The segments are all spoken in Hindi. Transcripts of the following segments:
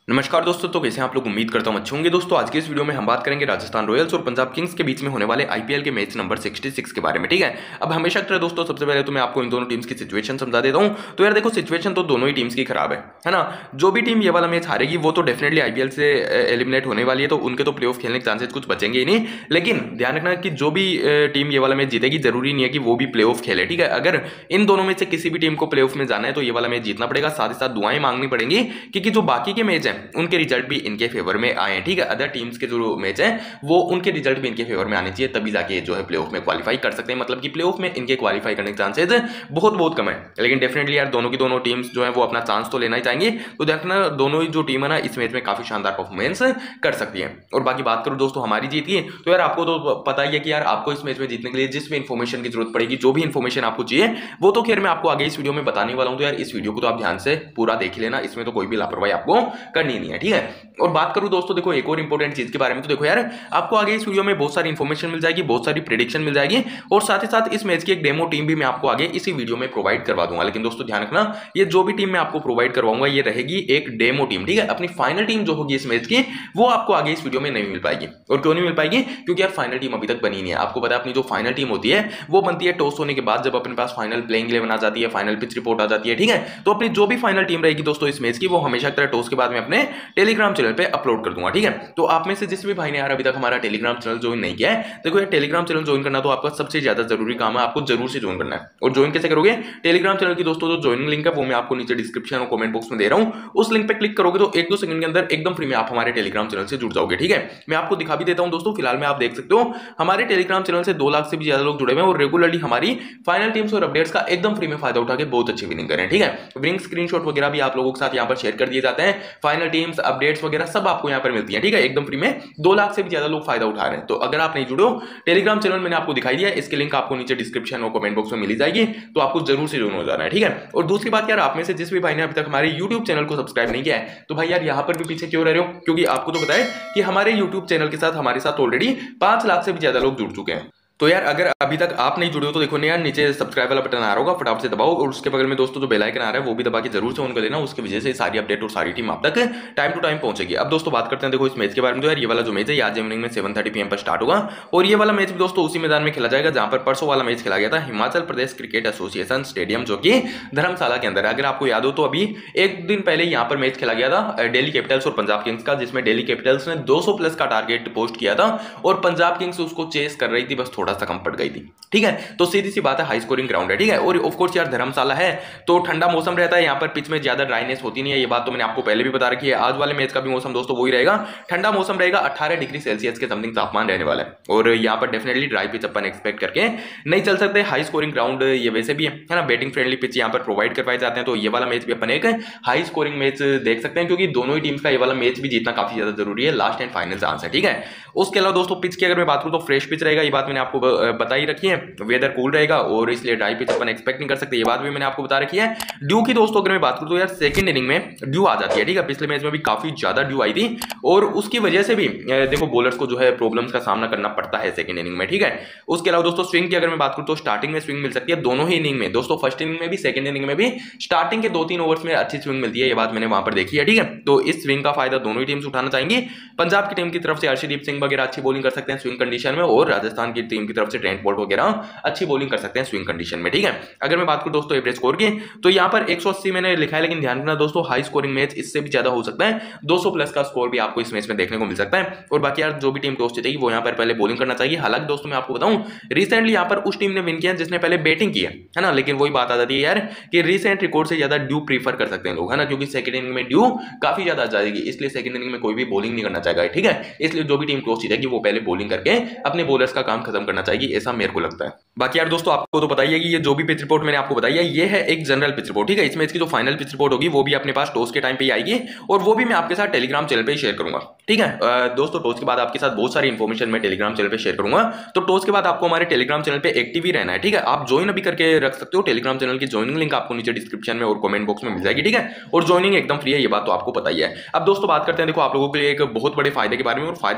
नमस्कार दोस्तों, तो कैसे हैं आप लोग। उम्मीद करता हूं अच्छे होंगे। दोस्तों आज के इस वीडियो में हम बात करेंगे राजस्थान रॉयल्स और पंजाब किंग्स के बीच में होने वाले आईपीएल के मैच नंबर 66 के बारे में। ठीक है, अब हमेशा की तरह दोस्तों सबसे पहले तो मैं आपको इन दोनों टीम्स की सिचुएशन समझा देता हूं। तो यार देखो, सिचुएशन तो दोनों ही टीम्स की खराब है ना। जो भी टीम ये वाला मैच हारेगी वो तो डेफिनेटली आईपीएल से एलिमिनेट होने वाली है, तो उनके तो प्ले ऑफ खेलने के चांसेस कुछ बचेंगे ही नहीं। लेकिन ध्यान रखना कि जो भी टीम ये वाला मैच जीतेगी जरूरी नहीं है कि वो भी प्ले ऑफ खेले। ठीक है, अगर इन दोनों में से किसी भी टीम को प्ले ऑफ में जाना है तो ये वाला मैच जीतना पड़ेगा। साथ ही साथ दुआएं मांगनी पड़ेंगी क्योंकि जो बाकी के मैच हैं उनके रिजल्ट इनके फेवर में आए। ठीक है, अदर टीम्स के जो मैच है वो उनके रिजल्ट भी इनके फेवर में आने चाहिए, तभी जाके जो है प्लेऑफ में क्वालिफाई कर सकते हैं। मतलब कि प्लेऑफ में इनके क्वालिफाई करने के चांसेस बहुत कम है। लेकिन डेफिनेटली यार दोनों की दोनों टीम्स जो है वो अपना चांस तो लेना ही चाहेंगे। तो देखना दोनों ही जो टीम है ना इस मैच में काफी शानदार परफॉर्मेंस कर सकती है। और बाकी बात करूं दोस्तों हमारी जीत की, तो यार आपको तो पता ही है कि यार आपको इस मैच में जीतने के लिए जिस भी इन्फॉर्मेशन की जरूरत पड़ेगी, जो भी इन्फॉर्मेशन आपको चाहिए वो तो खैर मैं आपको आगे इस वीडियो में बताने वाला हूं। तो यार इस वीडियो को तो आप ध्यान से पूरा देख लेना, इसमें तो कोई भी लापरवाही आपको करनी नहीं है। ठीक है, और बात करूं दोस्तों देखो एक और इंपॉर्टेंट चीज के बारे में, तो देखो यार आपको आगे इस वीडियो में बहुत सारी इंफॉर्मेशन मिल जाएगी, बहुत सारी प्रेडिक्शन मिल जाएगी, और साथ ही साथ इस मैच की एक डेमो टीम भी मैं आपको आगे इसी वीडियो में प्रोवाइड करवा दूंगा। लेकिन दोस्तों ध्यान रखना, ये जो भी टीम मैं आपको प्रोवाइड करवाऊंगा ये रहेगी एक डेमो टीम। ठीक है, अपनी फाइनल टीम जो होगी इस मैच की वो आपको आगे इस वीडियो में नहीं मिल पाएगी। और क्यों नहीं मिल पाएगी? क्योंकि यार फाइनल टीम अभी तक बनी नहीं है। आपको पता है अपनी जो फाइनल टीम होती है वो बनती है टॉस होने के बाद, जब अपने पास फाइनल प्लेइंग 11 आ जाती है, फाइनल पिच रिपोर्ट आ जाती है। ठीक है, तो अपनी जो भी फाइनल टीम रहेगी दोस्तों इस मैच की वो हमेशा की तरह टॉस के बाद में अपने टेलीग्राम चैनल पे अपलोड कर दूंगा। ठीक है, तो आप में से जिस भी भाई ने यार अभी तक हमारा टेलीग्राम चैनल ज्वाइन नहीं किया है, देखो यार टेलीग्राम चैनल ज्वाइन करना तो आपका सबसे ज्यादा जरूरी काम है, आपको जरूर से ज्वाइन करना है। और ज्वाइन कैसे करोगे? टेलीग्राम चैनल की दोस्तों जो ज्वाइनिंग लिंक है वो मैं आपको नीचे डिस्क्रिप्शन और कमेंट बॉक्स में दे रहा हूं, उस लिंक पे क्लिक करोगे तो 1-2 सेकंड के अंदर एकदम फ्री में आप हमारे टेलीग्राम चैनल से जुड़ जाओगे। ठीक है, मैं आपको दिखा भी देता हूं दोस्तों। फिलहाल में आप देख सकते हो हमारे टेलीग्राम चैनल से 2 लाख से भी ज्यादा लोग जुड़े हुए हैं और रेगुलरली हमारी फाइनल टीम्स और अपडेट्स का एकदम फ्री में फायदा उठा के बहुत अच्छी विनिंग करें। ठीक है, विनिंग स्क्रीनशॉट वगैरह भी आप लोगों के साथ यहाँ पर शेयर कर दिए जाते हैं, फाइनल टीम्स अपडेट्स वगैरह सब आपको यहाँ पर मिलती है। ठीक है, एकदम फ्री में 2 लाख से भी ज्यादा लोग फायदा उठा रहे हैं। तो अगर आप नहीं जुड़े हो टेलीग्राम चैनल मैंने आपको दिखाई दिया, इसके लिंक आपको नीचे डिस्क्रिप्शन और कमेंट बॉक्स में मिली जाएगी, तो आपको जरूर से ज्वाइन हो जाना है। ठीक है, और दूसरी बात यार आप में से जिस भी भाई ने अभी तक हमारे यूट्यूब चैनल को सब्सक्राइब नहीं किया है तो भाई यार यहाँ पर भी पीछे क्यों रह रहे हो? क्योंकि आपको तो पता है कि हमारे यूट्यूब चैनल के साथ हमारे साथ ऑलरेडी 5 लाख से भी ज्यादा लोग जुड़ चुके हैं। तो यार अगर अभी तक आप नहीं जुड़े हो तो देखो ना यार नीचे सब्सक्राइब वाला बटन आ रहा होगा, फटाफट से दबाओ, और उसके बगल में दोस्तों जो बेल आइकन आ रहा है वो भी दबा के जरूर से ऑन कर लेना। उसकी वजह से सारी अपडेट और सारी टीम आप तक टाइम टू टाइम पहुंचेगी। अब दोस्तों बात करते हैं देखो इस मैच के बारे में। तो यार ये वाला जो मैच है आज इवनिंग में 7:30 PM पर स्टार्ट होगा, और ये वाला मैच भी दोस्तों उसी मैदान में खेला जाएगा जहां पर परसों वाला मैच खेला गया था, Himachal Pradesh cricket association stadium जो कि धर्मशाला के अंदर है। अगर आपको याद हो तो अभी एक दिन पहले यहाँ पर मैच खेला गया था दिल्ली कैपिटल्स और पंजाब किंग्स का, जिसमें दिल्ली कैपिटल्स ने 200 प्लस का टारगेट पोस्ट किया था और पंजाब किंग्स उसको चेस कर रही थी, बस थोड़ा सा कम पड़ गई थी। ठीक है, तो सीधी सी बात है हाई स्कोरिंग ग्राउंड है। ठीक है, और ऑफ कोर्स यार धर्मशाला है तो ठंडा मौसम रहता है, यहाँ पर पिच में ज्यादा ड्राइनेस होती नहीं है, ये बात तो मैंने आपको पहले भी बता रखी है। आज वाले मैच का भी मौसम दोस्तों वही रहेगा, ठंडा मौसम रहेगा, 18 डिग्री सेल्सियस के समथिंग तापमान रहने वाला है। और यहाँ पर डेफिनेटली ड्राई पिच अपन एक्सपेक्ट करके नहीं चल सकते। हाई स्कोरिंग ग्राउंड ये वैसे भी है ना, बैटिंग फ्रेंडली पिच यहाँ पर प्रोवाइड करवाए जाते हैं, तो ये वाला मैच भी अपन एक हाई स्कोरिंग मैच देख सकते हैं, क्योंकि दोनों ही टीम्स का ये वाला मैच भी जीतना काफी ज्यादा जरूरी है, लास्ट एंड फाइनल चांस है। ठीक है, उसके अलावा दोस्तों पिच की अगर मैं बात करूं तो फ्रेश पिच रहेगा, ये बात मैंने आपको बता ही रखी है। वेदर कूल रहेगा और इसलिए ड्राई पिच अपन एक्सपेक्ट नहीं कर सकते, ये बात भी मैंने आपको बता रखी है। ड्यू की दोस्तों अगर मैं बात करूं तो यार सेकंड इनिंग में ड्यू आ जाती है। ठीक है, पिछले मैच में भी काफी ज्यादा ड्यू आई थी और उसकी वजह से भी देखो बॉलर्स को जो है प्रॉब्लम्स का सामना करना पड़ता है सेकंड इनिंग में। ठीक है, उसके अलावा दोस्तों स्विंग की अगर मैं बात करूं तो स्टार्टिंग में स्विंग मिल सकती है दोनों ही इनिंग में दोस्तों, फर्स्ट इनिंग में भी सेकंड इनिंग में भी स्टार्टिंग के 2-3 ओवर्स में अच्छी स्विंग मिलती है, ये बात मैंने वहां पर देखी है। ठीक है, तो इस स्विंग का फायदा दोनों ही टीम्स उठाना चाहेंगी। पंजाब की टीम की तरफ से अर्शदीप सिंह वगैरह अच्छी बॉलिंग कर सकते हैं स्विंग कंडीशन में, और राजस्थान की टीम की तरफ से ट्रेंट बोल्ट वगैरह अच्छी बॉलिंग कर सकते हैं स्विंग कंडीशन में। ठीक है, अगर मैं बात करूं दोस्तों एवरेज स्कोर की तो यहां पर 180 मैंने लिखा है, लेकिन ध्यान रखना दोस्तों हाई स्कोरिंग मैच इससे भी ज्यादा हो सकता है, 200 प्लस का स्कोर भी आपको इस मैच में देखने को मिल सकता है। और बाकी यार जो भी टीम टॉस जीतेगी वो यहां पर पहले बॉलिंग करना चाहिए। हालांकि दोस्तों मैं आपको बताऊं रिसेंटली यहां पर उस टीम ने विन किया जिसने पहले बैटिंग की है ना, लेकिन वही बात आ जाती है यार कि रिसेंट रिकॉर्ड से ज्यादा ड्यू प्रीफर कर सकते हैं लोग, है ना, क्योंकि सेकंड इनिंग में ड्यू काफी ज्यादा आ जाएगी, इसलिए सेकंड इनिंग में कोई भी बॉलिंग नहीं करना चाहेगा। ठीक है, इसलिए जो भी टीम टॉस जीतेगी वो पहले बॉलिंग करके अपने बॉलर्स का काम खत्म करना चाहिए, ऐसा मेरे को लगता है। बाकी यार दोस्तों आपको तो बताइए कि ये जो भी पिच रिपोर्ट मैंने आपको बताई है ये है एक जनरल पिच रिपोर्ट। ठीक है, इस मैच की जो फाइनल पिच रिपोर्ट होगी वो भी अपने पास टॉस के टाइम पे ही आएगी, और वो भी मैं आपके साथ टेलीग्राम चैनल पे ही शेयर करूंगा। ठीक है दोस्तों, टॉस के बाद आपके साथ बहुत सारी इंफॉर्मेशन मैं टेलीग्राम चैनल पे शेयर करूंगा, तो टॉस के बाद आपको हमारे टेलीग्राम चैनल पे एक्टिव ही रहना है। ठीक है, आप ज्वाइन अभी करके रख सकते हो, टेलीग्राम चैनल की ज्वाइनिंग लिंक आपको नीचे डिस्क्रिप्शन में और कमेंट बॉक्स में मिल जाएगी। ठीक है, और ज्वाइनिंग एकदम फ्री है, ये बात तो आपको पता ही है। अब दोस्तों बात करते हैं देखो आप लोगों के लिए एक बहुत बड़े फायदे के बारे में, और फायदा है पूरे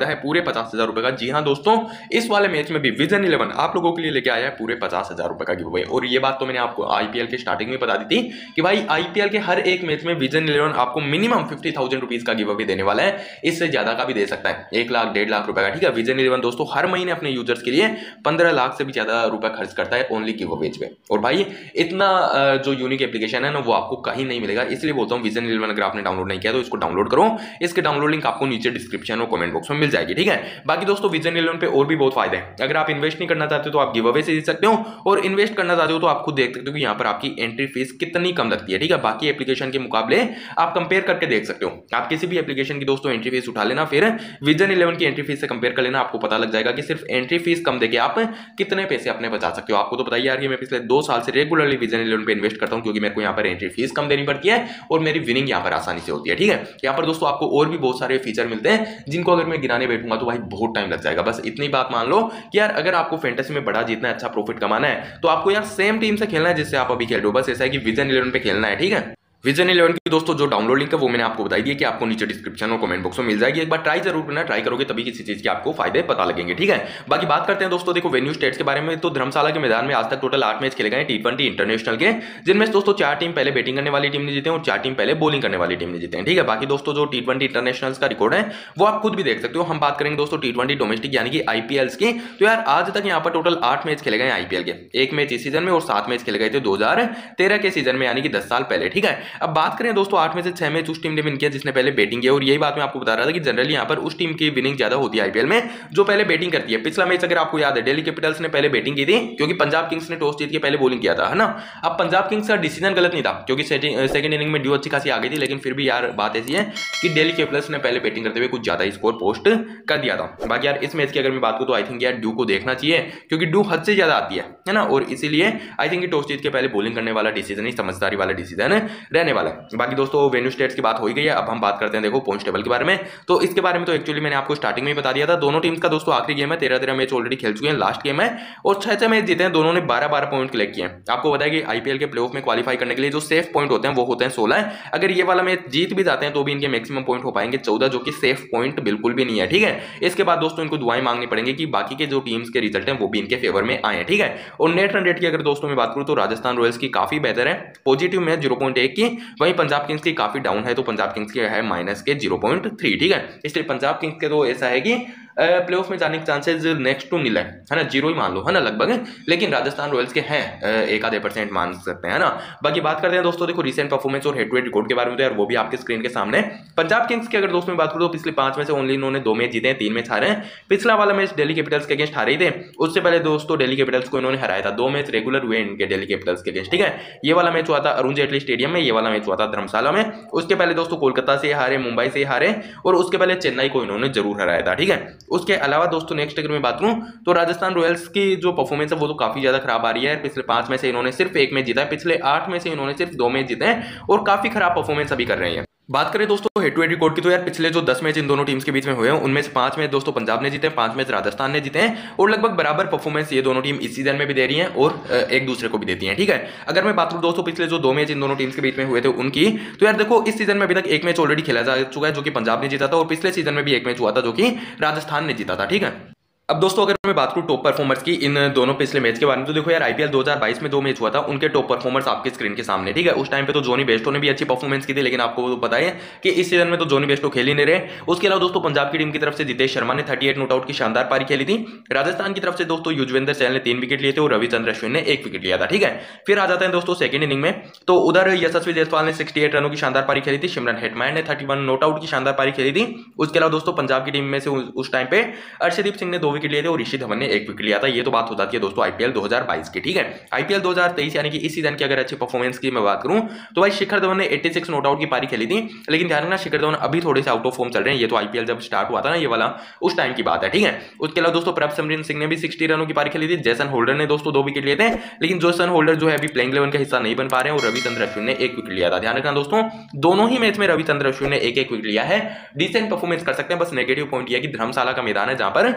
50,000 रुपए का। जी हाँ दोस्तों, इस वाले मैच में भी विजन 11 आप लोगों के लिए लेके आया है पूरे 50,000 रुपए का गिव अवे। और ये बात तो मैंने आपको आईपीएल के स्टार्टिंग में बता दी थी कि भाई आईपीएल के हर एक मैच में विजन 11 आपको मिनिमम 50,000 रुपीज का गिव अवे देने वाला है, इससे ज्यादा का भी दे सकता है, 1 लाख 1.5 लाख रुपए का। ठीक है, विजन 11 दोस्तों हर महीने अपने यूजर्स के लिए 15 लाख से भी ज्यादा रुपए खर्च करता है ओनली गिव अवेज पे। और भाई इतना जो यूनिक एप्लीकेशन है ना वो आपको कहीं नहीं मिलेगा, इसलिए बोलता हूँ विजन 11 अगर आपने डाउनलोड नहीं किया तो इसको डाउनलोड करो। इसके डाउनलोड लिंक आपको नीचे डिस्क्रिप्शन और कमेंट बॉक्स में मिल जाएगी। ठीक है, बाकी दोस्तों विजन 11 पे और भी बहुत फायदे हैं। अगर आप इन्वेस्ट नहीं करना चाहते तो आप गिव अवे से जीत सकते हो, और इन्वेस्ट करना चाहते हो तो आप खुद देख सकते हो कि यहाँ पर आपकी एंट्री फीस कितनी कम लगती है। ठीक है, बाकी एप्लीकेशन के मुकाबले आप कंपेयर करके देख सकते हो। आप किसी भी एप्लीकेशन की दोस्तों एंट्री फीस उठा लेना, फिर विजन 11 की एंट्री फीस से कंपेयर कर लेना, आपको पता लग जाएगा कि सिर्फ एंट्री फीस कम देके आप कितने पैसे अपने बचा सकते हो। आपको तो बताइए यार कि मैं पिछले 2 साल से रेगुलरली विजन 11 पे इन्वेस्ट करता हूं, क्योंकि मेरे को यहाँ पर एंट्री फीस कम देनी पड़ती है और मेरी विनिंग यहाँ पर आसानी से होती है। ठीक है, यहाँ पर दोस्तों आपको और भी बहुत सारे फीचर मिलते हैं जिनको अगर मैं गिनाने बैठूंगा तो भाई बहुत टाइम लग जाएगा। बस इतनी बात मान लो कि यार अगर आपको फैंटेसी में बड़ा जीतना है, अच्छा प्रॉफिट कमाना है, तो आपको यार सेम टीम से खेलना है जिससे आप अभी खेल रहे हो। बस ऐसा है कि विजन 11 पे खेलना है। ठीक है, विजन 11 की दोस्तों जो डाउनलोड लिंक है वो मैंने आपको बताई दी है कि आपको नीचे डिस्क्रिप्शन और कमेंट बॉक्स में मिल जाएगी। एक बार ट्राई जरूर करना, ट्राई करोगे तभी किसी चीज के आपको फायदे पता लगेंगे। ठीक है, बाकी बात करते हैं दोस्तों देखो वेन्यू स्टेट्स के बारे में। तो धर्मशाला के मैदान में आज तक टोटल 8 मैच खेले गए T20 इंटरनेशनल के, जिनमें दोस्तों 4 टीम पहले बैटिंग करने वाली टीम ने जीते और 4 टीम पहले बॉलिंग करने वाली टीम ने जीते हैं। ठीक है, बाकी दोस्तों जो T20 इंटरनेशनल का रिकॉर्ड है वो आप खुद भी देख सकते हो। हम बात करेंगे दोस्तों T20 डोमेस्टिक यानी कि आईपीएल की, तो यार आज तक यहाँ पर टोटल 8 मैच खेले गए आईपीएल के, 1 मैच इस सीजन में और 7 मैच खेले गए थे 2013 के सीजन में यानी कि 10 साल पहले। ठीक है, अब बात करें दोस्तों 8 में से 6 मैच उस टीम ने विन किया जिसने पहले बैटिंग किया, और यही बात मैं आपको बता रहा था कि जनरली यहां पर उस टीम की विनिंग ज्यादा होती है आईपीएल में जो पहले बैटिंग करती है। पिछला मैच अगर आपको याद है दिल्ली कैपिटल्स ने पहले बैटिंग की थी क्योंकि पंजाब किंग्स ने टॉस जीत के पहले बॉलिंग किया था, है ना। अब पंजाब किंग्स का डिसीजन गलत नहीं था क्योंकि सेकंड इनिंग में ड्यू अच्छी खासी आ गई थी, लेकिन फिर भी यार बात ऐसी है कि दिल्ली कैपिटल्स ने पहले बैटिंग करते हुए कुछ ज्यादा स्कोर पोस्ट कर दिया था। बाकी यार इस मैच की अगर मैं बात करूं तो आई थिंक यार ड्यू को देखना चाहिए क्योंकि ड्यू हद से ज्यादा आती है ना, और इसीलिए आई थिंक टॉस जीत के पहले बॉलिंग करने वाला डिसीजन ही समझदारी वाला डिसीजन रहने वाला है। बाकी दोस्तों वेन्यू स्टेट्स की बात हो गई है, अब हम बात करते हैं देखो पॉइंट्स टेबल के बारे में। तो इसके बारे में तो एक्चुअली मैंने आपको स्टार्टिंग में ही बता दिया था। दोनों टीम्स का दोस्तों आखिरी गेम है, 13 मैच ऑलरेडी खेल चुके हैं, लास्ट गेम है और 6 मैच जीते हैं, दोनों ने 12 पॉइंट कलेक्ट किए हैं। आपको बताया कि आईपीएल के प्लेऑफ में क्वालिफाई करने के लिए जो सेफ पॉइंट होते हैं वो होते हैं 16। अगर ये वाला मैच जीत भी जाते हैं तो भी इनके मैक्सिमम पॉइंट हो पाएंगे 14, जो कि सेफ पॉइंट बिल्कुल भी नहीं है। ठीक है, इसके बाद दोस्तों इनको दुआएं मांगनी पड़ेंगी कि बाकी के जो टीम्स के रिजल्ट हैं वो भी इनके फेवर में आए। ठीक है, और नेट रन रेट की अगर दोस्तों मैं बात करूं तो राजस्थान रॉयल्स की काफी बेहतर है, पॉजिटिव में 0.1 की, वहीं पंजाब किंग्स की काफी डाउन है, तो पंजाब किंग्स की है माइनस के 0.3। ठीक है, इसलिए पंजाब किंग्स के तो ऐसा है कि प्लेऑफ में जाने के चांसेस नेक्स्ट टू नील है ना, 0 ही मान लो, है ना लगभग, लेकिन राजस्थान रॉयल्स के हैं 1-आधे% मान सकते हैं ना। बाकी बात करते हैं दोस्तों देखो रिसेंट परफॉर्मेंस और हेड टू हेड रिकॉर्ड के बारे में, तो यार वो भी आपके स्क्रीन के सामने। पंजाब किंग्स की अगर दोस्तों में बात करूं तो पिछले 5 में से ओनली इन्होंने 2 मैच जीते हैं, 3 मैच हारे हैं। पिछला वाला मैच दिल्ली कैपिटल्स के अगेंस्ट हारे ही थे, उससे पहले दोस्तों दिल्ली कैपिटल्स को इन्होंने हराया था, 2 मैच रेगुलर हुए इनके दिल्ली कैपिटल्स के अगेंस्ट। ठीक है, ये वाला मैच हुआ था अरुण जेटली स्टेडियम में, ये वाला मैच हुआ था धर्मशाला में। उसके पहले दोस्तों कोलकाता से हारे, मुंबई से हारे, और उसके पहले चेन्नई को इन्होंने जरूर हराया था। ठीक है, उसके अलावा दोस्तों नेक्स्ट अगर मैं बात करूं तो राजस्थान रॉयल्स की जो परफॉर्मेंस है वो तो काफी ज्यादा खराब आ रही है। पिछले 5 में से इन्होंने सिर्फ 1 मैच जीता है, पिछले 8 में से इन्होंने सिर्फ 2 मैच जीते हैं और काफी खराब परफॉर्मेंस अभी कर रहे हैं। बात करें दोस्तों हेड टू हेड रिकॉर्ड की, तो यार पिछले जो 10 मैच इन दोनों टीम्स के बीच में हुए हैं उनमें से 5 मैच दोस्तों पंजाब ने जीते हैं, 5 मैच राजस्थान ने जीते हैं, और लगभग बराबर परफॉर्मेंस ये दोनों टीम इस सीजन में भी दे रही हैं और एक दूसरे को भी देती हैं। ठीक है, अगर मैं बात करूं दोस्तों पिछले जो 2 मैच इन दोनों टीम्स के बीच में हुए थे उनकी, तो यार देखो इस सीजन में अभी तक 1 मैच ऑलरेडी खेला जा चुका है जो कि पंजाब ने जीता था, और पिछले सीजन में भी 1 मैच हुआ था जो कि राजस्थान ने जीता था। ठीक है, अब दोस्तों अगर मैं बात करूं टॉप परफॉर्मर्स की इन दोनों पिछले मैच के बारे में, तो देखो यार आईपीएल 2022 में 2 मैच हुआ था, उनके टॉप परफॉर्मर्स आपके स्क्रीन के सामने। ठीक है, उस टाइम पे तो जॉनी बेस्टो ने भी अच्छी परफॉर्मेंस की थी, लेकिन आपको पता है कि इस सीजन में तो जॉनी बेस्टो खेल ही नहीं रहे। उसके अलावा दोस्तों पंजाब की टीम की तरफ से जितेश शर्मा ने 38 नॉट आउट की शानदार पारी खेली थी। राजस्थान की तरफ से दोस्तों युजवेंद्र चहल ने 3 विकेट लिए थे और रविचंद्र अश्विन ने 1 विकेट लिया था। ठीक है, फिर आ जाते हैं दोस्तों सेकंड इनिंग में, तो उधर यशस्वी जायसवाल ने 68 रनों की शानदार पारी खेली थी, सिमरन हेटमायर ने 31 नॉट आउट की शानदार पारी खेली थी। उसके अलावा दोस्तों पंजाब की टीम में से उस टाइम पे अर्शदीप सिंह ने 2 विकेट लिए थे और ऋषि धवन ने 1 विकेट लिया था। ये तो बात हो जाती है दोस्तों आईपीएल 2022 की। ठीक है, आईपीएल 2023 यानी कि इस सीजन की अगर अच्छी परफॉर्मेंस की मैं बात करूं तो भाई शिखर धवन ने 86 नॉट आउट की पारी खेली थी, लेकिन ध्यान रखना शिखर धवन अभी थोड़े से आउट ऑफ फॉर्म चल रहे हैं। ये तो आईपीएल जब स्टार्ट हुआ था ना ये वाला, उस टाइम की बात है। ठीक है, उसके अलावा दोस्तों प्रभसिमरन सिंह ने भी 60 रनों की पारी खेली थी। जैसन होल्डर ने दोस्तों 2 विकेट लिए थे, लेकिन जैसन होल्डर जो है अभी प्लेइंग 11 का हिस्सा नहीं बन पा रहे हैं, और रविचंद्र अश्विन ने 1 विकेट लिया था। ध्यान रखना दोस्तों दोनों ही मैच में रविचंद्र अश्विन ने 1-1 विकेट लिया है, डिसेंट परफॉर्मेंस कर सकते हैं। बस नेगेटिव पॉइंट यह कि धर्मशाला का मैदान है जहां पर स्पिनर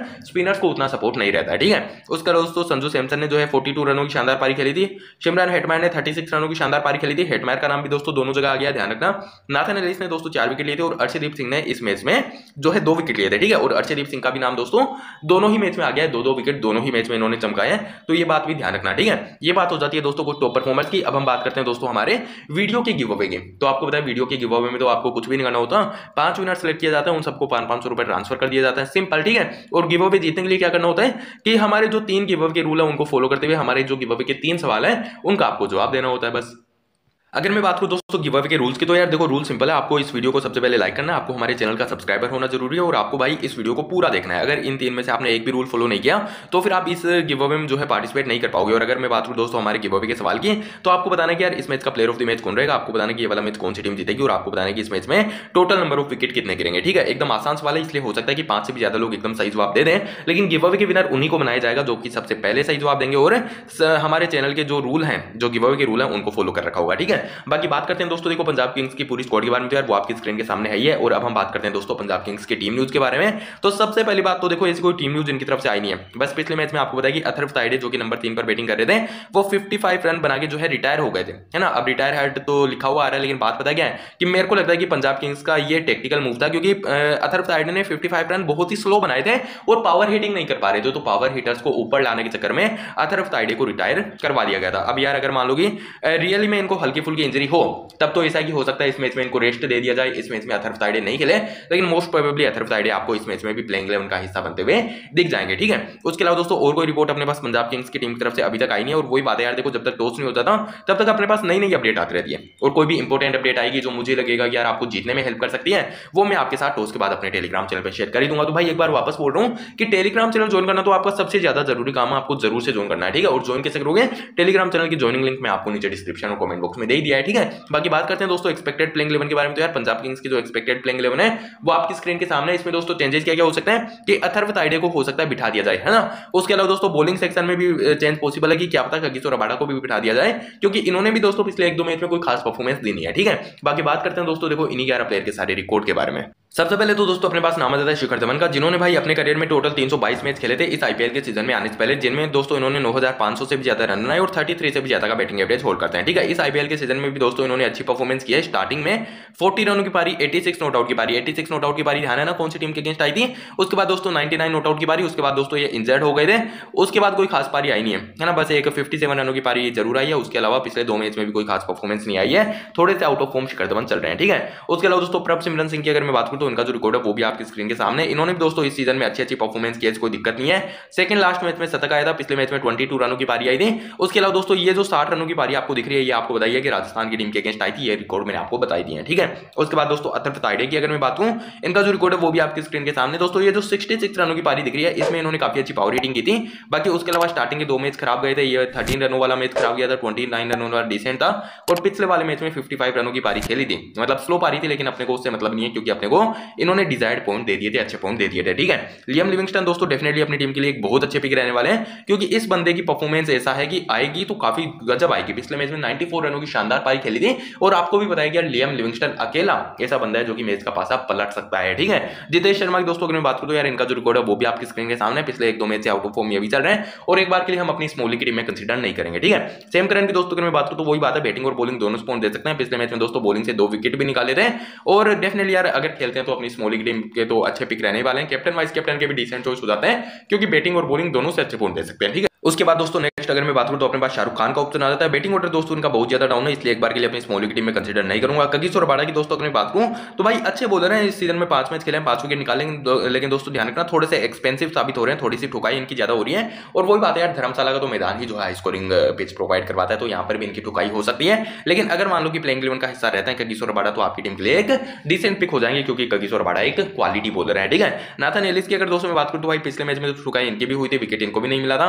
स्पिनर्स को उतना सपोर्ट नहीं रहता है, ठीक है। उसका दोस्तों संजू सैमसन ने जो है 42 रनों की शानदार पारी खेली थी। शिमरन हेटमायर ने 36 रनों की शानदार पारी खेली थी। हेटमायर का नाम भी दोस्तों दोनों जगह आ गया, ध्यान रखना। नाथन एलिस ने दोस्तों 4 विकेट लिए थे और अर्शदीप सिंह ने इस मैच में जो है 2 विकेट लिए थे, ठीक है। और अर्शदीप सिंह का भी नाम दोस्तों दोनों ही मैच में आ गया है, 2-2 विकेट दोनों ही मैच में इन्होंने चमकाए हैं, तो ये बात भी ध्यान रखना, ठीक है। ये बात हो जाती है दोस्तों कुछ टॉप परफॉर्मर्स की। अब हम बात करते हैं दोस्तों हमारे वीडियो के गिव अवे की। तो आपको पता है वीडियो के गिव अवे में तो आपको कुछ भी नहीं करना होता, 5 विनर सेलेक्ट किया जाता है, उन सबको 500 रुपए ट्रांसफर कर दिया जाता है, सिंपल, ठीक है। और गिव अवे जीतने के लिए क्या करना होता है कि हमारे जो 3 गिव अवे के रूल है उनको फॉलो करते हुए हमारे जो गिव अवे के 3 सवाल है उनका आपको जवाब देना होता है, बस। अगर मैं बात करूं दोस्तों गिव अवे के रूल्स की, तो यार देखो रूल सिंपल है। आपको इस वीडियो को सबसे पहले लाइक करना है, आपको हमारे चैनल का सब्सक्राइबर होना जरूरी है और आपको भाई इस वीडियो को पूरा देखना है। अगर इन 3 में से आपने एक भी रूल फॉलो नहीं किया तो फिर आप इस गिव अवे में जो है पार्टिसिपेट नहीं कर पाओगे। और अगर मैं बात करूं दोस्तों हमारे गिव अवे के सवाल की, तो आपको बताना कि यार इस मैच का प्लेयर ऑफ द मैच कौन रहेगा, आपको बताना कि ये वाला मैच कौन सी टीम जीतेगी और आपको बताना कि इस मैच में टोटल नंबर ऑफ विकेट कितने गिरेंगे, ठीक है। एकदम आसान सवाल है, इसलिए हो सकता है कि 5 से भी ज्यादा लोग एकदम सही जवाब दे दें, लेकिन गिव अवे के विनर उन्हीं को बनाया जाएगा जो कि सबसे पहले सही जवाब देंगे और हमारे चैनल के जो रूल हैं, जो गिव अवे के रूल हैं, उनको फॉलो कर रखा होगा, ठीक है। बाकी बात करते हैं दोस्तों देखो पंजाब किंग्स की पूरी स्क्वाड के बारे में, तो यार वो आपकी स्क्रीन के सामने है ही है। और अब हम बात करते हैं दोस्तों पंजाब किंग्स की टीम न्यूज के बारे में। तो सबसे पहली बात तो देखो ऐसी कोई टीम न्यूज इनकी तरफ से आई नहीं है, बस पिछले मैच में आपको बताया कि अथर्व ताइडे जो कि नंबर 3 पर बैटिंग कर रहे थे वो 55 रन बना के जो है रिटायर हो गए थे, है ना। अब रिटायर हर्ट तो लिखा हुआ आ रहा है, लेकिन बात पता क्या है कि मेरे को लगता है कि पंजाब किंग्स का ये टेक्टिकल मूव था, क्योंकि अथर्व ताइडे ने 55 रन बहुत ही स्लो बनाए थे और पावर हिटिंग नहीं कर पा रहे थे, तो पावर हिटर्स को ऊपर लाने के चक्कर में अथर्व ताइडे को रिटायर करवा दिया गया था। अब यार अगर मान लो कि रियली में इनको हल्की फुल्की इंजरी हो तब तो ऐसा कि हो सकता है इस मैच में इनको रेस्ट दे दिया जाए, इस मैच में अथर्व ताइडे नहीं खेले, लेकिन मोस्ट प्रोबेबली अथर्व ताइडे आपको इस मैच में भी प्लेइंग 11 का हिस्सा बनते हुए दिख जाएंगे, ठीक है। उसके अलावा दोस्तों और कोई रिपोर्ट अपने पास पंजाब किंग्स की टीम की तरफ से अभी तक आई नहीं है। और वही बात है यार देखो जब तक टॉस नहीं होता था तब तक अपने पास नई नई अपडेट आती रहती है, और कोई भी इंपॉर्टेंट अपडेट आएगी जो मुझे लगेगा कि यार आपको जीतने में हेल्प कर सकती है, वो मैं आपके साथ टॉस के बाद अपने टेलीग्राम चैनल पर शेयर कर ही दूंगा। तो भाई एक बार वापस बोल रहा हूं कि टेलीग्राम चैनल ज्वाइन करना तो आपका सबसे ज्यादा जरूरी काम है, आपको जरूर से ज्वाइन करना है, ठीक है। और ज्वाइन कैसे करोगे, टेलीग्राम चैनल की ज्वाइनिंग लिंक मैं आपको नीचे डिस्क्रिप्शन और कमेंट बॉक्स में दे दिया है, ठीक है। बाकी बात करते हैं दोस्तों एक्सपेक्टेड प्लेइंग 11 के बारे में। तो यार पंजाब किंग्स की जो एक्सपेक्टेड प्लेइंग 11 है वो आपकी स्क्रीन के सामने। इसमें दोस्तों चेंजेस क्या क्या हो सकते हैं कि अथर्व ताइडे को हो सकता है बिठा दिया जाए, है ना। उसके अलावा दोस्तों बॉलिंग सेक्शन में भी चेंज पॉसिबल है कि क्या पता कगिसो रबाडा को भी बिठा दिया जाए, क्योंकि इन्होंने भी दोस्तों पिछले 1-2 मैच में कोई खास परफॉर्मेंस दी नहीं है, ठीक है। बाकी बात करते हैं दोस्तों देखो इन्हीं 11 प्लेयर के सारे रिकॉर्ड के बारे में। सबसे पहले तो दोस्तों अपने पास नाम आता है शिखर धवन का, जिन्होंने भाई अपने करियर में टोटल 322 मैच खेले थे इस आईपीएल के सीजन में आने से पहले, जिनमें दोस्तों इन्होंने 9500 से भी ज्यादा रन बनाए और 33 से भी ज्यादा का बैटिंग एवरेज होल्ड करते हैं, ठीक है। इस आईपीएल के सीजन में भी दोस्तों इन्होंने अच्छी परफॉर्मेंस की है। स्टार्टिंग में 40 रनों की पारी, 86 नॉट आउट की पारी, 86 नॉट आउट की पारी ध्यान है ना कौन सी टीम के अगेंस्ट आई थी। उसके बाद दोस्तों 99 नॉट आउट की पारी, उसके बाद दोस्तों ये इंजर्ड हो गए थे, उसके बाद कोई खास पारी आई नहीं है ना, बस एक 57 रनों की पारी जरूर आई है। उसके अलावा पिछले 2 मैच में भी कोई खास परफॉर्मेंस नहीं आई है, थोड़े से out of form Shikhar Dhawan चल रहे हैं, ठीक है। उसके अलावा दोस्तों प्रभ सिमरन सिंह की अगर मैं बात करूं तो उनका जो रिकॉर्ड है वो भी आपकी स्क्रीन के सामने। इन्होंने भी दोस्तों इस सीजन में अच्छी अच्छी परफॉर्मेंस की है, कोई दिक्कत नहीं है। सेकंड लास्ट मैच में शतक आया था, पिछले मैच में 22 रनों की पारी आई थी। उसके अलावा दोस्तों ये जो 60 रनों की पारी आपको दिख रही है ये आपको बताइए कि राजस्थान की टीम के अगेंस्ट आई थी, ये रिकॉर्ड मैंने आपको बताई दी है, ठीक है। उसके बाद दोस्तों अथर्व ताइडे की अगर मैं बात करूं, इनका जो रिकॉर्ड है वो भी आपकी स्क्रीन के सामने। दोस्तों ये जो 66 रनों की पारी दिख रही है इसमें इन्होंने काफी अच्छी पावर हिटिंग की थी। बाकी उसके अलावा स्टार्टिंग के 2 मैच खराब गए थे, ये 13 रनों वाला मैच खराब गया था, 29 रनों वाला डिसेंट था, और पिछले वाले मैच में 55 रनों की पारी खेली थी, मतलब स्लो पारी थी, लेकिन अपने को उससे मतलब नहीं है क्योंकि अपने को इन्होंने डिजायर्ड पॉइंट दे दिए थे, अच्छे पॉइंट दे दिए थे, ठीक है। लियम लिविंगस्टन दोस्तों डेफिनेटली अपनी टीम के लिए एक बहुत अच्छे पिक रहने वाले हैं, क्योंकि इस बंदे की परफॉर्मेंस ऐसा है कि आएगी तो काफी गजब आएगी। पिछले मैच में 94 रनों की शानदार पारी खेली थी, और आपको भी बताया कि लियम लिविंगस्टन अकेला ऐसा बंदा है जो कि मैच का पासा पलट सकता है, ठीक है। जितेश शर्मा की दोस्तों अगर मैं बात करूं तो यार इनका जो रिकॉर्ड है वो भी आपकी स्क्रीन के सामने, पिछले 1-2 मैच से आउट ऑफ फॉर्म ये भी चल रहे हैं, और एक बार के लिए हम अपनी स्मॉली की टीम में कंसीडर नहीं करेंगे, ठीक है। सेम करन की दोस्तों अगर मैं बात करूं तो वही बात है, बैटिंग और बॉलिंग दोनों स्पॉन दे सकते हैं। पिछले मैच में दोस्तों बॉलिंग से 2 विकेट भी निकाले थे, और डेफिनेटली यार अगर खेलते हैं तो अपनी स्मॉली की टीम के तो अच्छे पिक रहने वाले हैं। कैप्टन वाइस कैप्टन के भी डिसेंट चॉइस हो जाते हैं, क्योंकि बैटिंग और बॉलिंग दोनों से अच्छे पॉइंट दे सकते हैं, ठीक है। उसके बाद दोस्तों नेक्स्ट अगर मैं बात करूं तो अपने पास शाहरुख खान का ऑप्शन आ जाता है। बैटिंग ऑर्डर दोस्तों उनका बहुत ज्यादा डाउन है, इसलिए एक बार के लिए अपनी स्मॉली की टीम में कंसीडर नहीं करूंगा। कगिसो रबाडा की दोस्तों अगर मैं बात करूं तो भाई अच्छे बॉलर हैं, इस सीजन में 5 मैच खेले हैं, 5 विकेट निकालेंगे, लेकिन दोस्तों ध्यान रखना थोड़े से एक्सपेंसिव साबित हो रहे हैं, थोड़ी सी ठुकाई इनकी ज्यादा हो रही है। और वही बात है यार धर्मशाला का तो मैदान ही जो है हाई स्कोरिंग पिच प्रोवाइड करवाता है, तो यहाँ पर भी इनकी ठुकाई हो सकती है। लेकिन अगर मान लो कि प्लेइंग 11 का हिस्सा रहता है कगिसो रबाडा, तो आपकी टीम के लिए एक डिसेंट पिक हो जाएंगे, क्योंकि कगिसो रबाडा एक क्वालिटी बॉलर है, ठीक है। नाथन एलिस की अगर दोस्तों मैं बात करूं तो भाई पिछले मैच में तो ठुकाई इनकी भी हुई थी, विकेट इनको भी नहीं मिला था।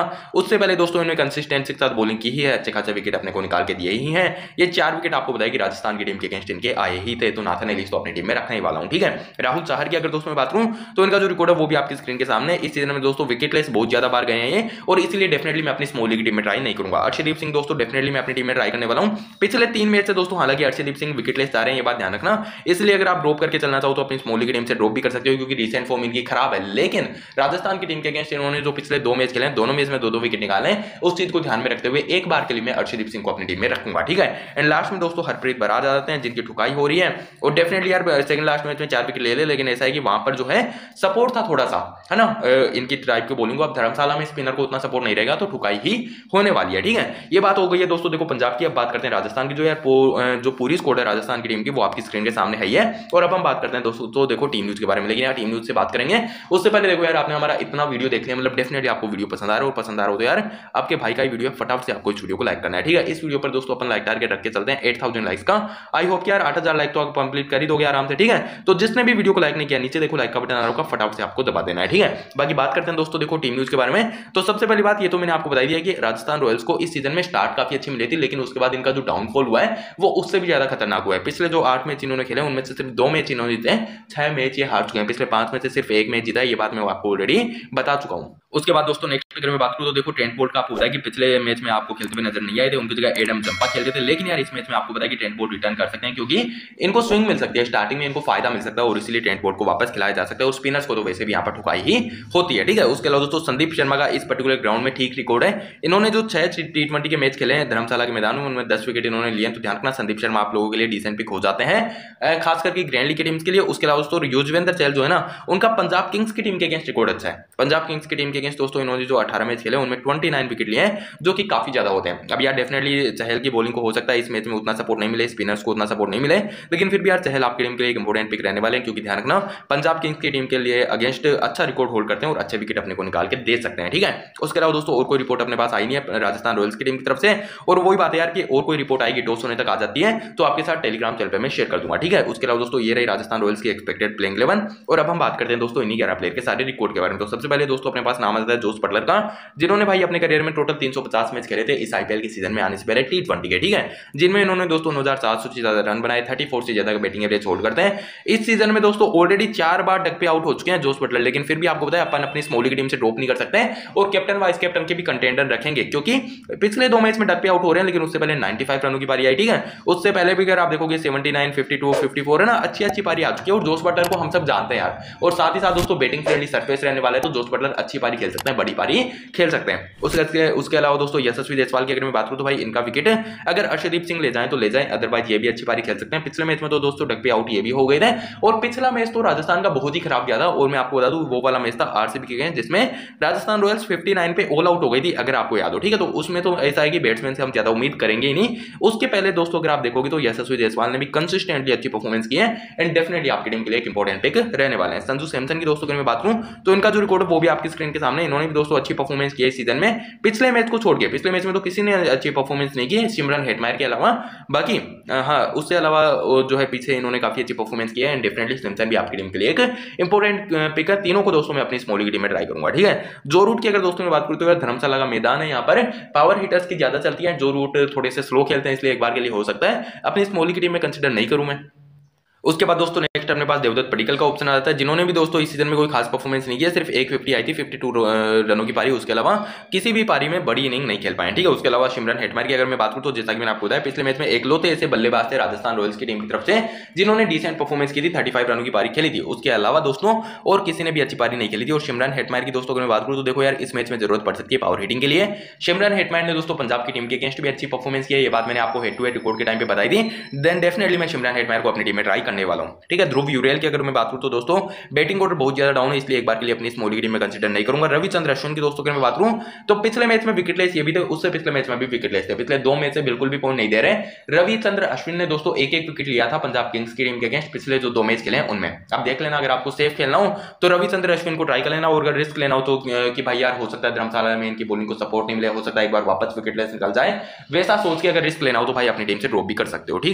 उससे पहले दोस्तों इन्होंने कंसिस्टेंसी के साथ बॉलिंग की ही है, अच्छे खासे विकेट अपने को निकाल के दिए ही हैं। ये 4 विकेट आपको बताया कि राजस्थान की टीम के अगेंस्ट इनके आए ही थे, तो नाथन एलिस तो अपनी टीम में रखने ही वाला हूं। ठीक है, राहुल चाहर की अगर दोस्तों मैं बात करूं तो इनका जो रिकॉर्ड है वो भी आपकी स्क्रीन के सामने। इस सीजन में दोस्तों विकेटलेस बहुत ज्यादा बार गए हैं ये, और इसलिए डेफिनेटली मैं अपनी स्मॉल लीग टीम में ट्राई नहीं करूंगा। अर्शदीप सिंह दोस्तों डेफिनेटली मैं अपनी टीम में ट्राई करने वाला हूं। पिछले 3 मैच से दोस्तों हालांकि अर्शदीप सिंह विकेटलेस जा रहे हैं, ये बात ध्यान रखना। इसलिए अगर आप ड्रॉप करके चलना चाहो तो अपनी स्मॉल लीग टीम से ड्रॉप भी कर सकते हो, क्योंकि रिसेंट फॉर्म इनकी खराब है। लेकिन राजस्थान की टीम के अगेंस्ट इन्होंने जो पिछले 2 मैच खेले हैं, दोनों मैच में 2-2 विकेट निकाले हैं, उस चीज को ध्यान में रखते हुए एक बार के लिए मैं अर्शदीप सिंह को अपनी टीम में रखूंगा। ठीक है, एंड लास्ट में दोस्तों हरप्रीत बरार आ जाते हैं, जिनकी ठुकाई हो रही है, और डेफिनेटली यार सेकंड लास्ट मैच में 4 विकेट ले ले, लेकिन ऐसा है कि वहां पर जो है सपोर्ट था थोड़ा सा, है ना, इनकी ट्राइब की बॉलिंग को। अब धर्मशाला में स्पिनर को उतना सपोर्ट नहीं रहेगा, तो ठुकाई ही होने वाली है। ठीक है, ये बात हो गई है दोस्तों देखो पंजाब की। अब बात करते हैं राजस्थान की। जो यार जो पूरी स्क्वाड है राजस्थान की टीम की वो आपकी स्क्रीन के सामने है ही है। और अब हम बात करते हैं दोस्तों तो देखो टीम न्यूज के बारे में, लेकिन यार टीम न्यूज से बात करेंगे उससे पहले देखो यार आपने हमारा इतना वीडियो देख लिया, मतलब डेफिनेटली आपको वीडियो पसंद आ रहा है, और पसंद आ रहा हो तो यार आपके भाई का ही वीडियो, फटाफट से आपको इस वीडियो को लाइक करना है। ठीक है, इस वीडियो पर दोस्तों अपन लाइक टारगेट रख के चलते हैं 8000 लाइक्स का। आई होप कि यार 8000 लाइक तो आप कंप्लीट कर ही दोगे आराम से। ठीक है, तो जिसने भी वीडियो को लाइक नहीं किया नीचे देखो लाइक का बटन आ रहा होगा, फटाफट से आपको दबा देना है। ठीक है, बाकी बात करते हैं दोस्तों देखो टीम न्यूज के बारे में। तो सबसे पहली बात ये तो मैंने आपको बताई दिया कि राजस्थान रॉयल्स को इस सीजन में स्टार्ट काफी अच्छी मिली थी, लेकिन उसके बाद इनका जो डाउनफॉल हुआ है वो उससे भी ज्यादा खतरनाक हुआ है। पिछले जो 8 मैच इन्होंने खेले उनमें से सिर्फ 2 मैच इन्होंने जीते, 6 मैच ये हार चुके हैं। पिछले 5 में से सिर्फ 1 मैच जीता है, ये बात मैं आपको ऑलरेडी बता चुका हूं। उसके बाद दोस्तों नेक्स्ट अगर मैं बात करूं तो देखो ट्रेंट बोल्ट का आपको पता है कि पिछले मैच में आपको खेलते हुए नजर नहीं आए थे, उनकी जगह एडम जंपा खेलते थे। लेकिन यार इस मैच में आपको पता है कि ट्रेंट बोल्ट रिटर्न कर सकते हैं, क्योंकि इनको स्विंग मिल सकती है, स्टार्टिंग में इनको फायदा मिल सकता है, और इसीलिए ट्रेंट बोल्ट को वापस खिलाया जा सकता है। और स्पिनर्स को तो वैसे भी यहाँ पर ठुकाई ही होती है। ठीक है, उसके अलावा दोस्तों संदीप शर्मा का इस पर्टिकुलर ग्राउंड में ठीक रिकॉर्ड है। इन्होंने जो 6 T20 के मैच खेले हैं धर्मशाला के मैदान में, उनमें 10 विकेट इन्होंने लिए, तो ध्यान रखना संदीप शर्मा आप लोगों के लिए डिसेंट पिक हो जाते हैं, खास करके ग्रैंड लीग की टीम्स के लिए। उसके अलावा दोस्तों युजवेंद्र चहल जो है ना, उनका पंजाब किंग्स की टीम के अगेंस्ट रिकॉर्ड अच्छा है। पंजाब किंग्स की टीम के अगेंस्ट दोस्तों इन्होंने जो 18 मैच खेले उनमें 29 विकेट लिए हैं, जो कि काफी ज्यादा होते हैं। अब यार डेफिनेटली चहल की बॉलिंग को हो सकता है इस मैच में उतना सपोर्ट नहीं मिले, स्पिनर्स को उतना सपोर्ट नहीं मिले, लेकिन फिर भी यार चहल आपकी टीम के लिए एक इंपोर्टेंट पिक रहने वाले हैं, क्योंकि ध्यान रखना पंजाब किंग्स की टीम के लिए अगेंस्ट अच्छा रिकॉर्ड होल्ड करते हैं और अच्छे विकेट अपने को निकाल के दे सकते हैं। ठीक है, उसके अलावा दोस्तों और कोई रिपोर्ट अपने पास आई नहीं है राजस्थान रॉयल्स की टीम की तरफ से, और वही बात है यार कि और कोई रिपोर्ट आएगी टॉस होने तक आ जाती है तो आपके साथ टेलीग्राम चैनल पे मैं शेयर कर दूंगा। ठीक है, उसके अलावा दोस्तों ये रही राजस्थान रॉयल्स की एक्सपेक्टेड प्लेइंग 11। और अब हम बात करते हैं दोस्तों इन्हीं 11 प्लेयर के सारे रिकॉर्ड के बारे में। तो सबसे पहले दोस्तों अपने पास नाम आता है जोस बटलर का, जिन्होंने भाई अपने करियर में टोटल 350 मैच खेले थे इस आईपीएल के सीजन में आने से पहले T20 के। ठीक है, जिनमें इन्होंने दोस्तों 9400 से ज्यादा रन बनाए, 34 से ज्यादा बैटिंग एवरेज होल्ड करते हैं। इस सीजन में दोस्तों ऑलरेडी 4 बार डक पे आउट हो चुके हैं जोस बटलर, लेकिन फिर भी आपको पता है अपन अपनी स्मॉल लीग टीम से ड्रॉप नहीं कर सकते हैं, और कैप्टन वाइस कैप्टन के भी कंटेंडर रखेंगे, क्योंकि पिछले 2 मैच में डक पे आउट हो रहे हैं, लेकिन उससे पहले 95 रनों की पारी आई। ठीक है, उससे पहले भी अगर आप देखोगे 79, 52, 54 है ना, अच्छी अच्छी पारी आ चुकी है। और जोस बटलर को हम सब जानते हैं यार, और साथ ही साथ दोस्तों बैटिंग फ्रेंडली सरफेस रहने वाला है, तो जोस बटलर अच्छी पारी खेल सकते हैं, बड़ी पारी खेल सकते हैं। उसके अलावा दोस्तों यशस्वी जायसवाल की अगर मैं बात करूं तो भाई इनका विकेट अगर अर्शदीप सिंह ले जाएं तो ले जाएं, अदरवाइज ये भी अच्छी पारी खेल सकते हैं। पिछले मैच में तो दोस्तों डक पे आउट ये भी हो गए थे, और पिछला मैच तो राजस्थान का बहुत ही खराब गया था, और मैं आपको बता दूं वो वाला मैच था आरसीबी के अगेंस्ट, जिसमें राजस्थान रॉयल्स 59 पे ऑल आउट हो गई थी, अगर आपको याद हो। ठीक है, तो उसमें तो ऐसा है कि बैट्समैन से हम ज्यादा उम्मीद करेंगे ही नहीं। उसके पहले दोस्तों अगर आप देखोगे तो यशस्वी जायसवाल ने भी कंसिस्टेंटली अच्छी परफॉर्मेंस की है, एंड डेफिनेटली आपकी टीम के लिए एक इंपॉर्टेंट पिक रहने वाले हैं। संजू सैमसन की दोस्तों अगर मैं बात करूं तो इनका जो रिकॉर्ड है वो भी आपकी स्क्रीन के सामने, इन्होंने भी दोस्तों अच्छी परफॉर्मेंस की है इस सीजन में। पिछले मैच को छोड़ के, पिछले मैच में तो किसी ने अच्छी परफॉर्मेंस नहीं की सिमरन हेटमायर के अलावा, बाकी हाँ उससे अलावा जो है पीछे इन्होंने काफी अच्छी परफॉर्मेंस की है, एंड डेफिनेटली सैमसन भी आपकी टीम के लिए एक इंपॉर्टेंट पिक है। तीनों को दोस्तों मैं अपनी स्मॉल लीग टीम में ट्राई करूंगा। ठीक है, जो रूट की अगर दोस्तों मैं बात करूं तो धर्मशाला का मैदान है, यहाँ पर पावर हिटर्स की ज्यादा चलती है, जो रूट थोड़े से स्लो खेलते हैं, इसलिए एक बार के लिए हो सकता है अपनी स्मॉल लीग टीम में कंसीडर नहीं करूं मैं। उसके बाद दोस्तों नेक्स्ट अपने पास देवदत्त पडिक्कल का ऑप्शन आ जाता है, जिन्होंने भी दोस्तों इस सीजन में कोई खास परफॉर्मेंस नहीं किया, सिर्फ 150 आई थी 52 रनों की पारी, उसके अलावा किसी भी पारी में बड़ी इनिंग नहीं खेल पाए। ठीक है, उसके अलावा सिमरन हेटमायर की अगर मैं बात करूं तो जैसा कि मैंने आपको बताया पिछले मैच में एकलौते ऐसे बल्लेबाज थे राजस्थान रॉयल्स की टीम की तरफ से जिन्होंने डिसेंट परफॉर्मेंस की थी, 35 रनों की पारी खेली थी। उसके अलावा दोस्तों और किसी ने भी अच्छी पारी नहीं खेली थी। और सिमरन हेटमायर की दोस्तों अगर मैं बात करूं तो देखो यार इस मैच में जरूरत पड़ सकती है पावर हिटिंग के लिए। सिमरन हेटमायर ने दोस्तों पंजाब की टीम के अगेंस्ट भी अच्छी परफॉर्मेंस की है, ये बात मैंने आपको हेड टू हेड रिकॉर्ड के टाइम पे बताई थी। देन डेफिनेटली मैं सिमरन हेटमायर को अपनी टीम में ट्राई करने वाला हूं। ठीक है, ध्रुव यूरेल की अगर मैं बात करूं तो दोस्तों बैटिंग ऑर्डर बहुत ज्यादा डाउन है, इसलिए एक बार के लिए अपनी स्मॉल लीग टीम में कंसीडर नहीं करूंगा। रविचंद्र अश्विन की दोस्तों अगर मैं बात करूं तो पिछले मैच में विकेटलेस ये भी थे, उससे पिछले मैच में भी विकेटलेस थे, पिछले 2 मैच से बिल्कुल भी पॉइंट नहीं दे रहे। रविचंद्र अश्विन ने दोस्तों एक विकेट लिया था पंजाब किंग्स की टीम के अगेंस्ट पिछले जो 2 मैच खेले हैं उनमें। आप देख लेना, अगर आपको सेफ खेलना हो तो रविचंद्र अश्विन को ट्राई कर लेना, और अगर रिस्क लेना हो तो कि भाई यार हो सकता है धर्मशाला में इनकी बॉलिंग को सपोर्ट नहीं मिले, हो सकता है एक बार वापस विकेटलेस निकल जाए, वैसा सोच के अगर रिस्क लेना हो तो भाई अपनी टीम से ड्रॉप भी कर सकते हो। ठीक है,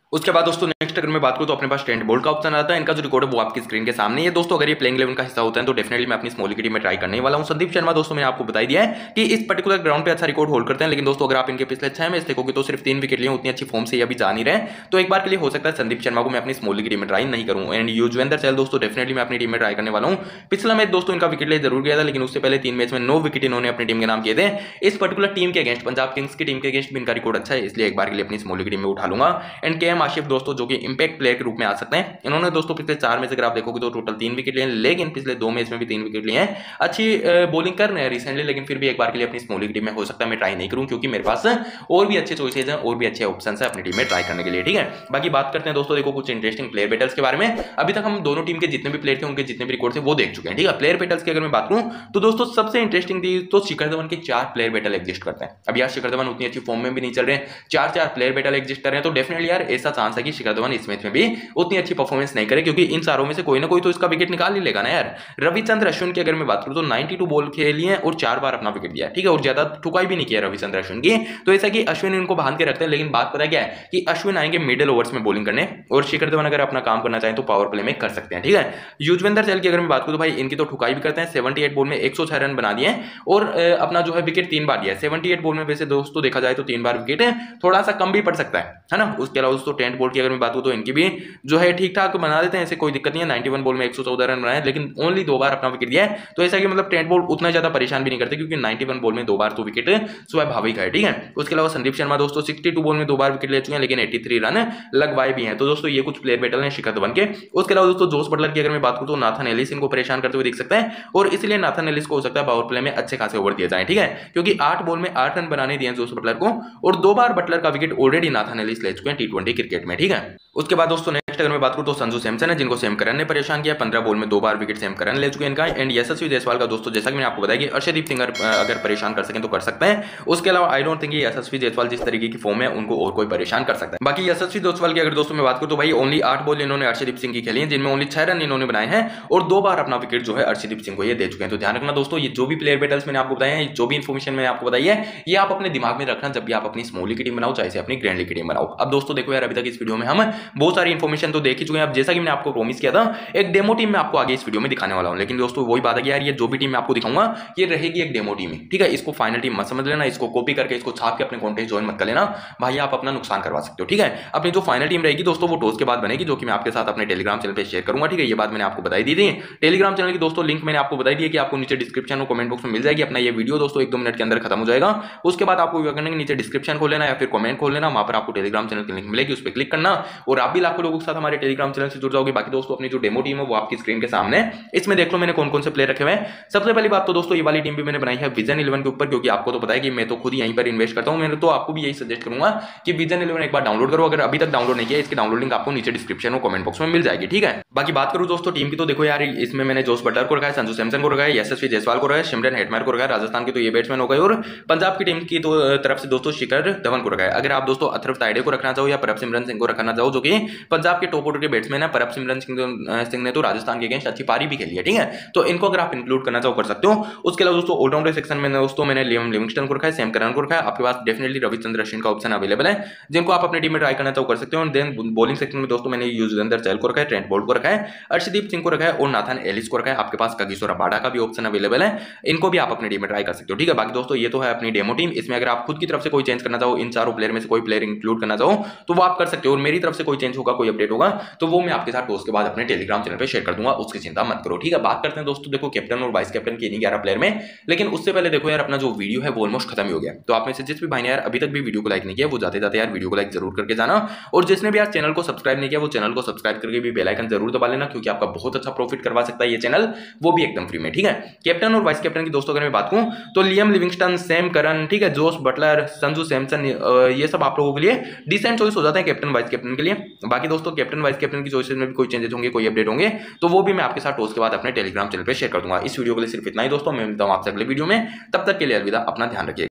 उसके बाद दोस्तों नेक्स्ट अगर मैं बात करूं तो अपने पास ट्रेंट बोल्ट का ऑप्शन आता है। इनका जो रिकॉर्ड है वो आपकी स्क्रीन के सामने है दोस्तों। अगर ये प्लेइंग 11 का हिस्सा होता है तो डेफिनेटली मैं अपनी स्मॉल की टीम में ट्राई करने वाला हूं। संदीप शर्मा दोस्तों मैंने आपको बता दिया है कि इस पर्टिकुलर ग्राउंड पे अच्छा रिकॉर्ड होल्ड करते हैं, लेकिन दोस्तों अगर आप इनके पिछले 6 मैच देखोगे तो सिर्फ 3 विकेट लिए, उतनी अच्छी फॉर्म से अभी जा नहीं रहे। तो एक बार के लिए हो सकता है संदीप शर्मा को मैं अपनी स्मॉल की टीम में ट्राई नहीं करूं। एंड युजवेंद्र चहल दोस्तों डेफिनेटली मैं अपनी टीम में ट्राई करने वाला हूं। पिछला मैच दोस्तों इनका विकेट ले जरूर गया था, लेकिन उससे पहले 3 मैच में 9 विकेट इन्होंने अपनी टीम के नाम किए थे। इस पर्टिकुलर टीम के अगेंस्ट, पंजाब किंग्स की टीम के अगेंस्ट भी इनका रिकॉर्ड अच्छा है, इसलिए एक बार के लिए अपनी स्मॉल की टीम में उठा लूंगा। एंड केएम आशिफ दोस्तों जो कि इंपैक्ट प्लेयर के रूप में आ सकते हैं। इन्होंने दोस्तों पिछले 4 मैच अगर आप देखोगे तो टोटल 3 विकेट लिए, लेकिन पिछले 2 मैच में भी 3 विकेट लिए हैं। अच्छी बॉलिंग कर रहे हैं रिसेंटली, लेकिन फिर भी एक बार के लिए अपनी स्मॉल टीम में हो सकता है मैं ट्राई नहीं करूं, क्योंकि मेरे पास और भी अच्छे चॉइसेस हैं और भी अच्छे ऑप्शन है अपनी टीम में ट्राई करने के लिए। ठीक है, बाकी बात करते हैं दोस्तों देखो कुछ इंटरेस्टिंग प्लेयर बैटल्स के बारे में। अभी तक हम दोनों टीम के जितने भी प्लेयर थे उनके जितने भी रिकॉर्ड थे वो देख चुके हैं। ठीक है, प्लेयर बैटल्स की अगर मैं बात करूं तो दोस्तों सबसे इंटरेस्टिंग थी तो शिखर धवन के 4 प्लेयर बैटल एग्जिस्ट करते हैं। अब यार शिखर धवन उतनी अच्छी फॉर्म में भी नहीं चल रहे हैं, 4 प्लेयर बैटल एग्जिस्ट कर रहे हैं, तो डेफिनेटली यार ऐसा चांस है कि शिखर धवन इस मैच में भी उतनी अच्छी परफॉर्मेंस नहीं करे, क्योंकि इन चारों में से कोई ना कोई तो इसका विकेट निकाल ही लेगा ना यार। रविचंद्र अश्विन की अगर मैं बात करूं तो 92 बॉल खेली है और 4 बार अपना विकेट दिया। ठीक है, और ज्यादा ठुकाई भी नहीं किया रविचंद्र अश्विन की, तो ऐसा कि अश्विन इनको बांध के रखते हैं। लेकिन बात पता क्या है कि अश्विन आएंगे मिडिल ओवर्स में बॉलिंग करने, और शिखर धवन अगर अपना काम करना चाहें तो पावर प्ले में कर सकते हैं। ठीक है, युजवेंद्र चहल की अगर मैं बात करूं तो भाई इनकी तो ठुकाई भी करते हैं। 78 बॉल में 106 रन बना दिए और अपना जो है विकेट 3 बार दिया है। 78 बॉल में वैसे दोस्तों देखा जाए तो 3 बार विकेट है, थोड़ा सा कम भी पड़ सकता है ना। उसके अलावा दोस्तों ट्रेंट बोल्ट की अगर मैं बात करूं तो इनकी भी जो है ठीक ठाक बना देते हैं, ऐसे कोई दिक्कत नहीं है। 91 बॉल में 114 रन बनाए, लेकिन ओनली 2 बार अपना विकेट दिया है, तो ऐसा कि मतलब ट्रेंट बोल्ट उतना ज्यादा परेशान भी नहीं करते, क्योंकि 91 बॉल में 2 बार तो विकेट स्वाभाविक है। ठीक है, उसके अलावा संदीप शर्मा दोस्तों 62 बॉल में 2 बार विकेट ले चुके हैं, लेकिन 83 रन लगवाए भी हैं। तो दोस्तों ये कुछ प्लेयर बैटल हैं शिखर धवन के। उसके अलावा दोस्तों जोस बटलर की अगर मैं बात करूं तो नाथन एलिस इनको परेशान करते हुए दिख सकते हैं, और इसलिए नाथन एलिस को हो सकता है पावर प्ले में अच्छे खासे ओवर दिए जाए। ठीक है, क्योंकि 8 बॉल में 8 रन बनाने दिए जोस बटलर को, और 2 बार बटलर का विकेट ऑलरेडी नाथन एलिस ले चुके हैं टी20 क्रिकेट में। ठीक है, उसके बाद दोस्तों नेक्स्ट अगर मैं बात करूं तो संजू सैमसन है, जिनको सैम करन ने परेशान किया। 15 बॉल में 2 बार विकेट सैम करन ले चुके हैं इनका। एंड यशस्वी जायसवाल का दोस्तों जैसा कि मैंने आपको बताया कि अर्शदीप सिंह अगर परेशान कर सकें तो कर सकते हैं। उसके अलावा I don't think Yashasvi Jaiswal जिस तरीके की फॉर्म है उनको और कोई परेशान कर सकता है। बाकी यशस्वी जायसवाल की अगर दोस्तों मैं बात करूं तो भाई ओनली 8 बॉल इन्होंने अर्शदीप सिंह की खेली है, जिनमें ओनली 6 रन इन्होंने बनाए हैं, और 2 बार अपना विकेट जो है अर्शदीप सिंह को ये दे चुके हैं। तो ध्यान रखना दोस्तों, ये जो भी प्लेयर बैटल्स मैंने आपको बताया है, जो भी इन्फॉर्मेशन मैंने आपको बताई है, ये आप अपने दिमाग में रखना जब भी आप अपनी स्मॉल की टीम बनाओ, चाहे से अपनी ग्रैंड लीग की टीम बनाओ। अब दोस्तों देखो यार, अभी तक इस वीडियो में हम बहुत सारी इन्फॉर्मेशन तो देख ही चुके हैं। अब जैसा कि मैंने आपको प्रॉमिस किया था, एक डेमो टीम में आपको आगे इस वीडियो में दिखाने वाला हूं, लेकिन दोस्तों वही बात है कि यार ये जो भी टीम मैं आपको दिखाऊंगा ये रहेगी एक डेमो टीम। ठीक है, इसको फाइनल टीम मत समझ लेना, इसको कॉपी करके इसको छाप के अपने कॉन्टेस्ट ज्वाइन मत कर लेना भाई, आप अपना नुकसान करवा सकते हो। ठीक है, अपनी जो फाइनल टीम रहेगी दोस्तों वो टॉस के बाद बनेगी, जो कि मैं आपके साथ अपने टेलीग्राम चैनल पे शेयर करूंगा। ठीक है, ये बात मैंने आपको बताई दी थी। टेलीग्राम चैनल की दोस्तों लिंक मैंने आपको बताई दी है कि आपको नीचे डिस्क्रिप्शन और कमेंट बॉक्स में मिल जाएगी। अपना ये वीडियो दोस्तों 1-2 मिनट के अंदर खत्म हो जाएगा। उसके बाद आपको क्या करना है, नीचे डिस्क्रिप्शन खोल लेना या फिर कमेंट खोल लेना, वहां पर आपको टेलीग्राम चैनल की लिंक मिलेगी, उस पर क्लिक करना और आप भी लाखों लोगों के साथ हमारे टेलीग्राम चैनल से जुड़ जाओगे। बाकी दोस्तों अपनी जो डेमो टीम है वो आपकी स्क्रीन के सामने, इसमें देख लो मैंने कौन कौन से प्लेयर रखे हुए हैं। सबसे पहली बात तो दोस्तों ये वाली टीम भी मैंने बनाई है विजन 11 के ऊपर, क्योंकि आपको तो पता है कि मैं तो खुद ही यहीं पर इन्वेस्ट करता हूं। मैं तो आपको भी यही सजेस्ट करूंगा कि विजन 11 एक बार डाउनलोड करो, अगर अभी तक डाउनलोड नहीं किया इसकी डाउनलोड लिंक आपको नीचे डिस्क्रिप्शन और कमेंट बॉक्स में मिल जाएगी। ठीक है, बाकी बात करूं दोस्तों टीम की तो देखो यार, इसमें मैंने जोस बटलर को रखा है, संजू सैमसन को रखा है, यशस्वी जायसवाल को रखा है, सिमरन हेटमायर को रखा है। राजस्थान की तो ये बैट्समैन हो गए, और पंजाब की टीम की तो तरफ से दोस्तों शिखर धवन को रखा है। अगर आप दोस्तों अथर्व तायडे को रखना चाहो या परपसिमरन सिंह को रखना चाहो, जो कि पंजाब के टॉप ऑर्डर के बैट्समैन है। परपसिमरन सिंह ने तो राजस्थान के अगेंस्ट अच्छी पारी भी खेली है। ठीक है, तो इनको अगर आप इंक्लूड करना चाहो कर सकते हो। उसके अलावा दोस्तों ऑलराउंडर सेक्शन में दोस्तों मैंने लियम लिविंगस्टन को रखा है, सैम करन को रखा है। आपके पास डेफिनेटली रविचंद्र अश्विन का ऑप्शन अवेलेबल है, जिनको आप अपनी टीम में ट्राई करना चाहो कर सकते हो। देन बॉलिंग सेक्शन में दोस्तों मैंने युजवेंद्र चहल को रखा है, ट्रेंट बोल्ट को रखा है, अर्शदीप सिंह को रखा है और नाथन एलिस को रखा है। आपके पास कागिसो रबाडा का भी ऑप्शन अवेलेबल है, इनको भी आप अपनी टीम में ट्राई कर सकते हो। ठीक है, बाकी दोस्तों ये तो है अपनी डेमो टीम। इसमें अगर आप खुद की तरफ से कोई चेंज करना चाहो, इन चारों प्लेयर में से कोई प्लेयर इंक्लूड करना चाहो तो वो आप कर सकते हो, और मेरी तरफ से कोई चेंज होगा, कोई अपडेट होगा तो वो मैं आपके साथ टॉस के बाद अपने टेलीग्राम चैनल पे शेयर कर दूंगा, उसकी चिंता मत करो। ठीक है, बात करते हैं दोस्तों देखो कैप्टन और वाइस कैप्टन की इन्हीं 11 प्लेयर में। लेकिन उससे पहले देखो यार, अपना जो वीडियो है वो ऑलमोस्ट खत्म ही हो गया। तो आप में से जिस भी भाई ने यार अभी तक भी वीडियो को लाइक नहीं किया, वो जाते जाते यार वीडियो को लाइक जरूर करके जाना, और जिसने भी यार चैनल को सब्सक्राइब नहीं किया वो चैनल को सब्सक्राइब करके भी बेल आइकन जरूर दबा लेना, क्योंकि आपका बहुत अच्छा प्रॉफिट करवा सकता है ये चैनल, वो भी एकदम फ्री में। ठीक है, कैप्टन और वाइस कैप्टन की दोस्तों अगर मैं बात करूं तो लियम लिविंगस्टन, सैम करन, ठीक है, जोस बटलर, संजू सैमसन, ये सब आप लोगों के लिए डिसेंट चॉइस हो जाते हैं कैप्टन वाइस कैप्टन के लिए। बाकी दोस्तों कैप्टन वाइस कैप्टन की चॉइसेस में भी कोई चेंजेस होंगे, कोई अपडेट होंगे तो वो भी मैं आपके साथ टॉस के बाद अपने टेलीग्राम चैनल पे शेयर कर दूंगा। इस वीडियो के लिए सिर्फ इतना ही दोस्तों, मैं मिलता हूं आपसे अगले वीडियो में, तब तक के लिए अलविदा, अपना ध्यान रखिए।